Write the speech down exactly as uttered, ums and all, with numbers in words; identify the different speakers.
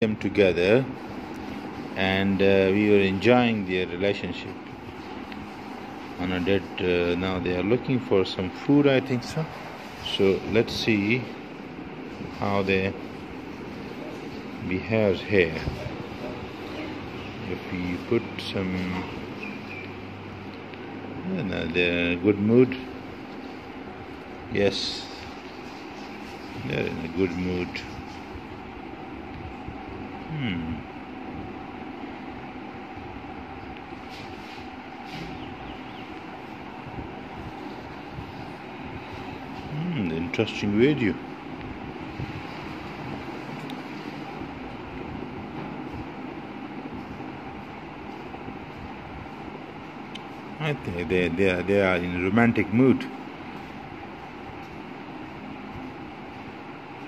Speaker 1: them together, and uh, we were enjoying their relationship on a date. Uh, now they are looking for some food, I think so. So let's see how they behave here. If we put some, you know, they're in a good mood. Yes, they're in a good mood. Hmm. Hmm, interesting video. I think they, they, are, they are in a romantic mood.